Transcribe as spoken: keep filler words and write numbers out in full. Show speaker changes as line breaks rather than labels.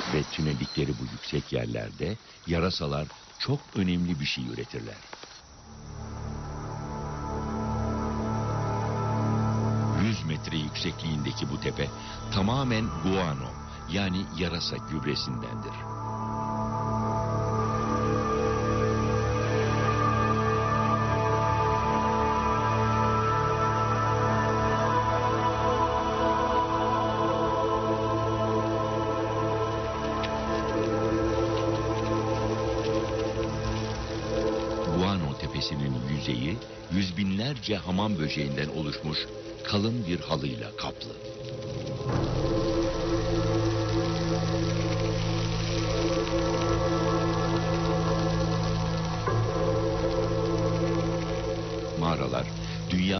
Ve tüneldikleri bu yüksek yerlerde yarasalar çok önemli bir şey üretirler. yüz metre yüksekliğindeki bu tepe tamamen guano, yani yarasa gübresindendir. Guano tepesinin yüzeyi yüz binlerce hamam böceğinden oluşmuş kalın bir halıyla kaplı. Mağaralar